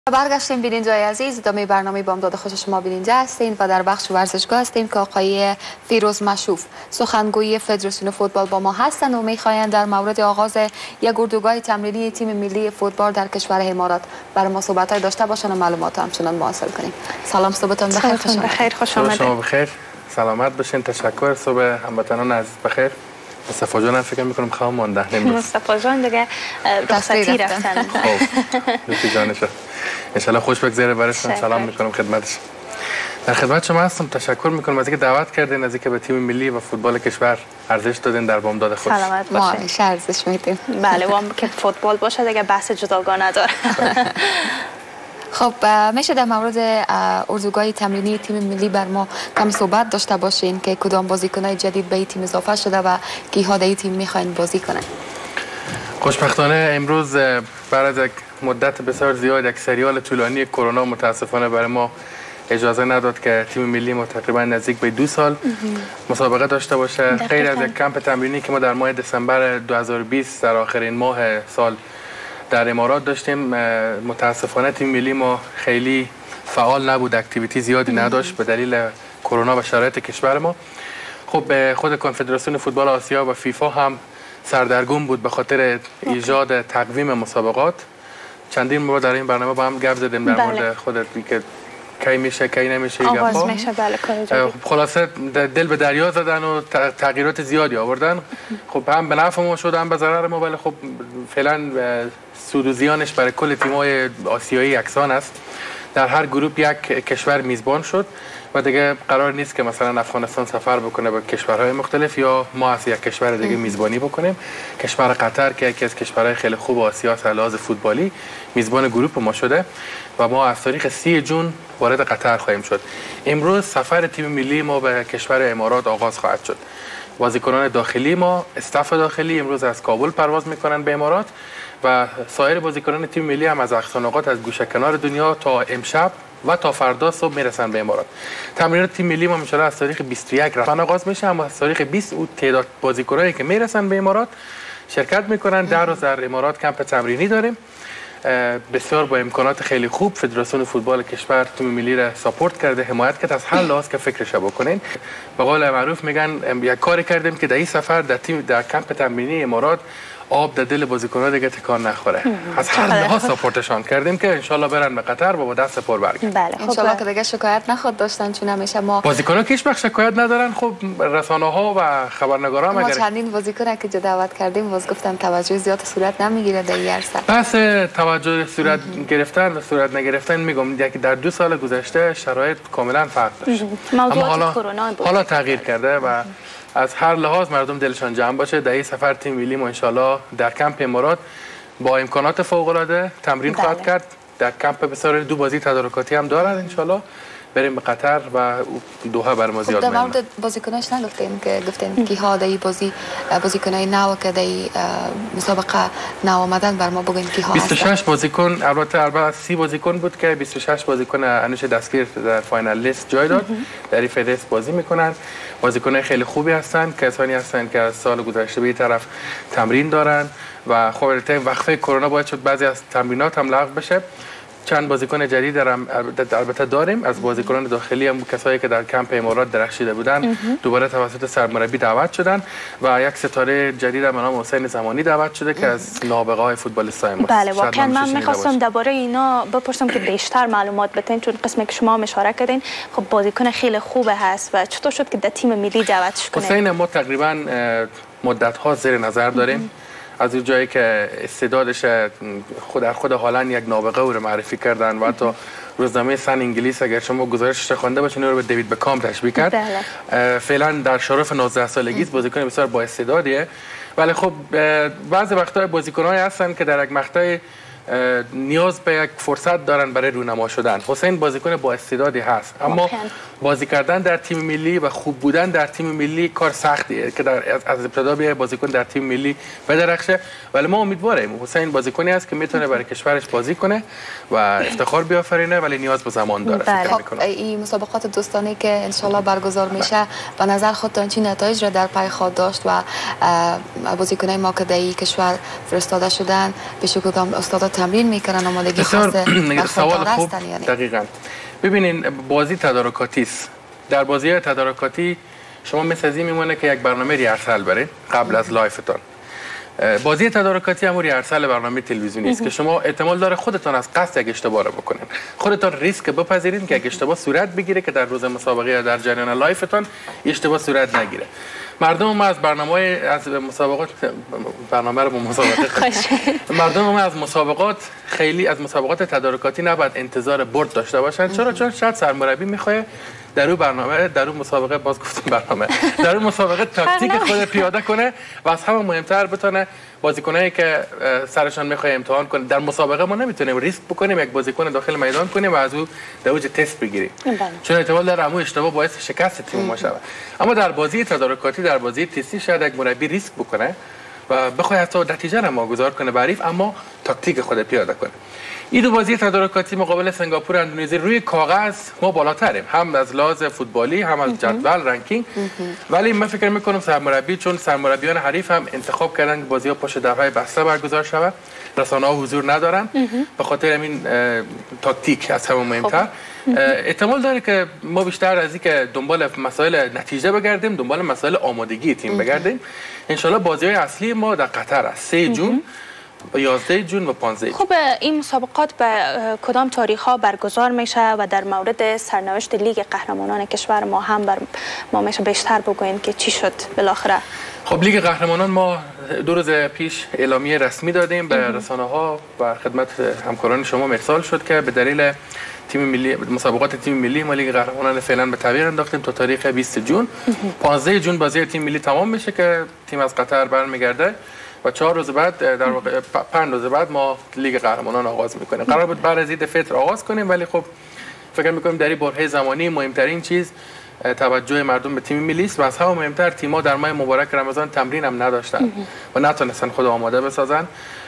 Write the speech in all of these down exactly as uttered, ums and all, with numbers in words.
برگشتیم بیننده عزیز، ادامه برنامه بامداد خوش شما بیننده هستین و در بخش ورزشگاه هستیم که آقای فیروز مشوف سخنگوی فدراسیون فوتبال با ما هستند و میخواهند در مورد آغاز یک اردوگاه تمرینی تیم ملی فوتبال در کشور امارات برای ما صحبت‌های داشته باشند و معلومات همچنان مواصل کنیم. سلام، صبحتون بخیر. خوش بخیر، خوش آمدید. شما بخیر، سلامت باشین. تشکر. صبح هموطنان عزیز بخیر. مصطفی جان هم فکر می‌کنم خواهم مانده نمی‌رسه. مصطفی جان دیگه رخصتی رفتن. خب دوستی جانش ان شاء الله خوش بگذره براتون. سلام می‌کنم خدمتش. در خدمت شما هستم. تشکر می‌کنم از اینکه دعوت کردین، از اینکه به تیم ملی و فوتبال کشور ارزش دادین در بامداد خوش. سلامت باشین. ما همیشه ارزش میدیم. بله، و که فوتبال باشه دیگه بحث جداگانه نداره. خب میشه در مورد اردوگاه تمرینی تیم ملی بر ما کم صحبت داشته باشین که کدام بازیکن‌های جدید به این تیم اضافه شده و کی‌ها در این تیم می‌خواین بازی کنن؟ خوشبختانه امروز بعد از یک مدت بسیار زیاد یک سریال طولانی کرونا متاسفانه برای ما اجازه نداد که تیم ملی ما تقریبا نزدیک به دو سال مسابقه داشته باشه. غیر از یک کمپ تمرینی که ما در ماه دسامبر دو هزار و بیست در آخرین ماه سال در امارات داشتیم، متاسفانه تیم ملی ما خیلی فعال نبود، اکتیویتی زیادی نداشت به دلیل کرونا و شرایط کشور ما. خب خود کنفدراسیون فوتبال آسیا و فیفا هم سردرگم بود به خاطر ایجاد تقویم مسابقات. چندین بار در این برنامه با هم گپ زدیم در مورد خودت که کی میشه کی نمیشه آغاز میشه. بله، کار جدید. خلاصه دل به دریا زدن و تغییرات زیادی آوردن. خب هم به نفع ما شد هم به ضرر ما، ولی خب فعلا سود و زیانش برای کل تیم‌های آسیایی یکسان است. در هر گروه یک کشور میزبان شد و دیگه قرار نیست که مثلا افغانستان سفر بکنه به کشورهای مختلف یا ما از یک کشور دیگه میزبانی بکنیم. کشور قطر که یکی از کشورهای خیلی خوب آسیا از لحاظ فوتبالی میزبان گروه ما شده و ما از تاریخ سی جون وارد قطر خواهیم شد. امروز سفر تیم ملی ما به کشور امارات آغاز خواهد شد. بازیکنان داخلی ما، استاف داخلی امروز از کابل پرواز میکنن به امارات و سایر بازیکنان تیم ملی هم از اقصانقاط از گوشه کنار دنیا تا امشب و تا فردا صبح میرسن به امارات. تمرینات تیم ملی ما ان از تاریخ بیست و یک رفتن آغاز میشه، اما از تاریخ بیست اون تعداد بازیکنایی که میرسن به امارات شرکت میکنن. در روز در امارات کمپ تمرینی داریم بسیار با امکانات خیلی خوب. فدراسیون فوتبال کشور تیم ملی را ساپورت کرده، حمایت کرده از هر لحاظ که فکرش بکنین. به قول معروف میگن یک کاری کردیم که در این سفر در تیم در کمپ تمرینی امارات آب در دل بازیکن‌ها دیگه تکان نخوره. از هر لحاظ ساپورتشان کردیم که ان شاءالله برن به قطر و با دست پر برگردن. بله، ان شاءالله که دیگه شکایت نخواد داشتن، چون همیشه ما بازیکن‌ها که هیچ وقت شکایت ندارن. خب رسانه‌ها و خبرنگارا ما چندین بازیکن که دعوت کردیم باز گفتم توجه زیاد صورت نمیگیره در این عرصه. بحث توجه صورت گرفتن و صورت نگرفتن میگم که در دو سال گذشته شرایط کاملا فرق داشت. اما حالا حالا تغییر کرده و از هر لحاظ مردم دلشان جمع باشه. در این سفر تیم ملی ما انشالله در کمپ امارات با امکانات فوق العاده تمرین بله. خواهد کرد. در کمپ بسیار دو بازی تدارکاتی هم دارن انشالله. بریم به قطر و دوحه بر ما زیاد مهمه. در مورد بازیکناش نگفتیم که گفتیم کی ها در بازی بازیکنای نو که در مسابقه نو آمدن بر ما بگین کی ها بیست و شش بازیکن، البته البته سی بازیکن بود که بیست و شش بازیکن انوش دستگیر در فاینال لیست جای داد. در این فدرس بازی میکنن. بازیکنای خیلی خوبی هستن، کسانی هستن که از سال گذشته به این طرف تمرین دارن و خب البته وقفه کرونا باعث شد بعضی از تمرینات هم لغو بشه. چند بازیکن جدید هم البته داریم از بازیکنان داخلی هم کسایی که در کمپ امارات درخشیده بودن دوباره توسط سرمربی دعوت شدن و یک ستاره جدید به نام حسین زمانی دعوت شده که از نابغه های فوتبالیستای ما. بله، واقعا من می‌خواستم درباره اینا بپرسم که بیشتر معلومات بدین، چون قسمی که شما اشاره کردین خب بازیکن خیلی خوبه هست و چطور شد که در تیم ملی دعوتش کنید؟ حسین ما تقریبا مدت ها زیر نظر داریم. از اون جایی که استعدادش خود در خود حالا یک نابغه او رو معرفی کردن و حتی روزنامه سن انگلیس اگر شما گزارشش خوانده باشین رو به دیوید بکام تشبیه کرد. بله. فعلا در شرف نوزده سالگی است، بازیکن بسیار با استعدادیه. ولی خب بعضی وقتا بازیکن‌هایی هستن که در یک مقطع نیاز به یک فرصت دارن برای رونما شدن. حسین بازیکن با استعدادی هست، اما بازی کردن در تیم ملی و خوب بودن در تیم ملی کار سختیه که در از ابتدا بیای بازیکن در تیم ملی بدرخشه. ولی ما امیدواریم حسین بازیکنی است که میتونه برای کشورش بازی کنه و افتخار بیافرینه، ولی نیاز به زمان داره. خب این مسابقات دوستانه که ان شاءالله برگزار میشه به نظر خودتان چه نتایج را در پی خواهد داشت و بازیکنای ما که در این کشور فرستاده شدن به شکل استاد تمرین میکنن آمادگی خاصه سوال خوب یعنی. دقیقاً ببینین بازی تدارکاتی است. در بازی تدارکاتی شما مثل ازی میمونه که یک برنامه ریهرسال برید قبل از لایفتان. بازی تدارکاتی هم ریهرسال برنامه تلویزیونی است که شما احتمال داره خودتان از قصد یک اشتباه رو بکنین، خودتان ریسک بپذیرید که یک اشتباه صورت بگیره که در روز مسابقه یا در جریان لایفتان اشتباه صورت نگیره. مردم ما از برنامه از مسابقات برنامه رو با مسابقات مردم ما از مسابقات خیلی از مسابقات تدارکاتی نباید انتظار برد داشته باشن. چرا؟ چون شاید سرمربی میخواد در اون برنامه در اون مسابقه باز گفتم برنامه در اون مسابقه تاکتیک خود پیاده کنه و از همه مهمتر بتونه بازیکنایی که سرشان میخواد امتحان کنه. در مسابقه ما نمیتونیم ریسک بکنیم یک بازیکن داخل میدان کنیم و از او در اوج تست بگیریم، چون احتمال داره همون اشتباه باعث شکست تیم ما شود. اما در بازی تدارکاتی در بازی تستی شاید یک مربی ریسک بکنه و بخواد حتی نتیجه را واگذار کنه بریف، اما تاکتیک خود پیاده کنه. این دو بازی تدارکاتی مقابل سنگاپور و اندونزی روی کاغذ ما بالاتریم، هم از لحاظ فوتبالی هم از جدول رنکینگ، ولی من فکر میکنم سرمربی چون سرمربیان حریف هم انتخاب کردن که بازی‌ها پشت درهای بسته برگزار شود، رسانه‌ها حضور ندارن، به خاطر همین تاکتیک از همه مهمتر. احتمال داره که ما بیشتر از اینکه دنبال مسائل نتیجه بگردیم دنبال مسائل آمادگی تیم بگردیم. ان شاءالله بازی‌های اصلی ما در قطر است، سه جون یازده جون و پانزده. خب این مسابقات به کدام تاریخ ها برگزار میشه و در مورد سرنوشت لیگ قهرمانان کشور ما هم بر ما میشه بیشتر بگوین که چی شد بالاخره؟ خب لیگ قهرمانان ما دو روز پیش اعلامیه رسمی دادیم به رسانه ها و خدمت همکاران شما مرسال شد که به دلیل تیم ملی مسابقات تیم ملی ما لیگ قهرمانان فعلا به تعویق انداختیم تا تاریخ بیست جون. پانزده جون بازی تیم ملی تمام میشه که تیم از قطر برمیگرده و چهار روز بعد در واقع پنج روز بعد ما لیگ قهرمانان آغاز میکنیم. قرار بود بعد از عید فطر آغاز کنیم، ولی خب فکر میکنیم در این برهه زمانی مهمترین چیز توجه مردم به تیم ملی است و از همه مهمتر تیم‌ها در ماه مبارک رمضان تمرین هم نداشتن و نتونستن خود آماده بسازن.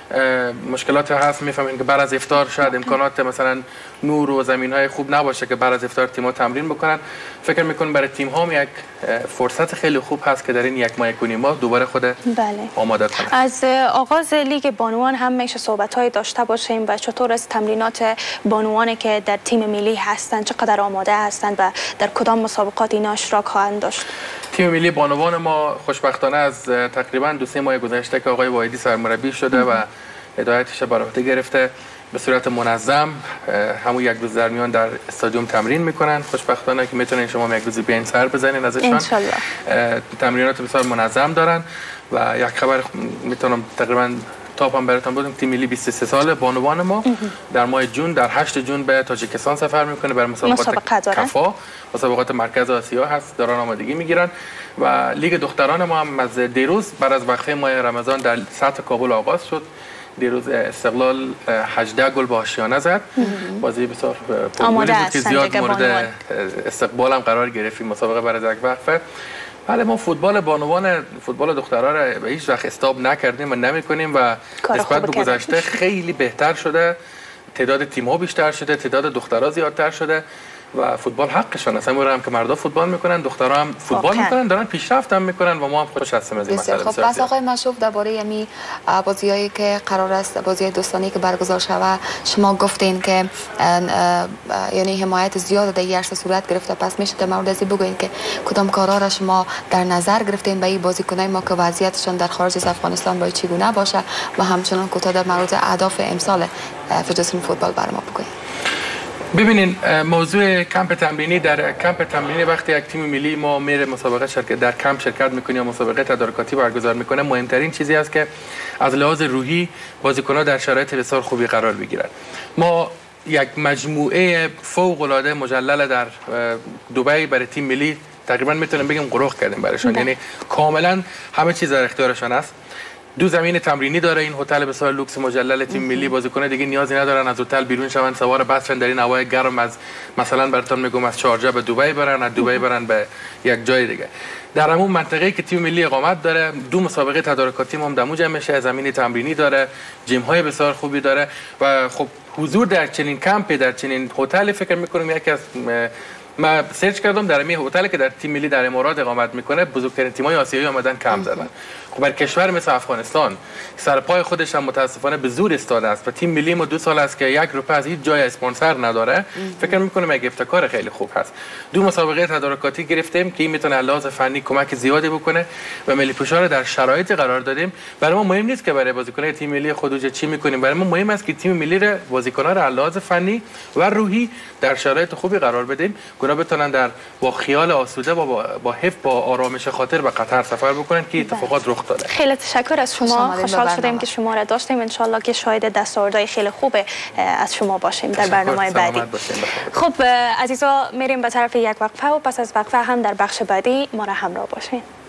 مشکلات هست، میفهمین که بعد از افطار شاید امکانات مثلا نور و زمین‌های خوب نباشه که بعد از افطار تیم‌ها تمرین بکنن. فکر می‌کنم برای تیم‌ها یک فرصت خیلی خوب هست که در این یک ماه یک ماه دوباره خود بله. آماده کنن. از آغاز لیگ بانوان هم میشه صحبت‌های داشته باشیم و چطور از تمرینات بانوانی که در تیم ملی هستند چقدر آماده هستند و در کدام مسابقات اینا اشتراک خواهند داشت؟ تیم ملی بانوان ما خوشبختانه از تقریبا دو سه ماه گذشته که آقای واحدی سرمربی شده و هدایتش بر عهده گرفته به صورت منظم همون یک روز در میان در استادیوم تمرین میکنن. خوشبختانه که میتونن شما یک روز بیاین سر بزنین ازشان. تمرینات بسیار منظم دارن و یک خبر میتونم تقریبا تاپ هم براتون بگم تیم ملی بیست و سه ساله بانوان ما در ماه جون در هشت جون به تاجیکستان سفر میکنه برای مسابقات کفا، مسابقات مرکز آسیا هست، دارن آمادگی میگیرن و لیگ دختران ما هم از دیروز بعد از وقفه ماه رمضان در سطح کابل آغاز شد. دیروز استقلال هجده گل با آشیانه زد. بازی بسیار پرگلی بود که زیاد مورد استقبال هم قرار گرفتیم مسابقه بعد از یک وقفه. بله ما فوتبال بانوان فوتبال دخترها را به هیچ وقت استاب نکردیم و نمی‌کنیم و نسبت به گذشته خیلی بهتر شده. تعداد تیم‌ها بیشتر شده، تعداد دخترها زیادتر شده و فوتبال حقشون است. همون هم که مردا فوتبال میکنن دخترها هم فوتبال میکنن، دارن پیشرفت هم میکنن و ما هم خوش هستیم از این مسئله. خب پس آقای مشروف درباره امی بازیایی که قرار است بازی دوستانه که برگزار شود شما گفتین که یعنی حمایت زیاد در این عرصه صورت گرفته، پس میشه در مورد از بگوین که کدام کارا را شما در نظر گرفتین به این بازیکنای ما که وضعیتشون در خارج از افغانستان باید چگونه باشه و همچنان کوتاه در مورد اهداف امسال فدراسیون فوتبال برام بگوین. ببینین موضوع کمپ تمرینی در کمپ تمرینی وقتی یک تیم ملی ما میره مسابقه شرکت در کمپ شرکت میکنه یا مسابقه تدارکاتی برگزار میکنه مهمترین چیزی است که از لحاظ روحی بازیکن‌ها در شرایط بسیار خوبی قرار بگیرن. ما یک مجموعه فوق العاده مجلل در دبی برای تیم ملی تقریبا میتونم بگم قرق کردیم برایشان، یعنی کاملا همه چیز در اختیارشان است. دو زمین تمرینی داره این هتل بسیار لوکس مجلل تیم ملی، بازیکن دیگه نیازی ندارن از هتل بیرون شون سوار بس در این هوای گرم از مثلا براتون میگم از شارجه به دبی برن، از دبی برن به یک جای دیگه. در همون منطقه‌ای که تیم ملی اقامت داره دو مسابقه تدارکاتی هم دمو جمع میشه، زمین تمرینی داره، جیم های بسیار خوبی داره و خب حضور در چنین کمپ در چنین هتل فکر میکنم یکی از من سرچ کردم در می هتلی که در تیم ملی در امارات اقامت میکنه بزرگترین تیم‌های آسیایی آمدن کم زدن. خب بر کشور مثل افغانستان سر پای خودش هم متاسفانه به زور استاده است و تیم ملی ما دو سال است که یک روپیه از هیچ جای اسپانسر نداره. فکر میکنم یک ابتکار خیلی خوب هست. دو مسابقه تدارکاتی گرفتیم که این میتونه لحاظ فنی کمک زیادی بکنه و ملی پوشا در شرایط قرار دادیم. برای ما مهم نیست که برای بازیکنان تیم ملی خودج چی میکنیم، برای ما مهم است که تیم ملی را بازیکنان را لحاظ فنی و روحی در شرایط خوبی قرار بدیم که بتونن در با خیال آسوده و با با حفظ با آرامش خاطر به قطر سفر بکنن که اتفاقات رخ داده. خیلی تشکر از شما. خوشحال شدیم که شما را داشتیم. ان شاء الله که شاهد دستاوردهای خیلی خوب از شما باشیم در برنامه بعدی. خب عزیزا میریم به طرف یک وقفه و پس از وقفه هم در بخش بعدی ما را همراه باشین.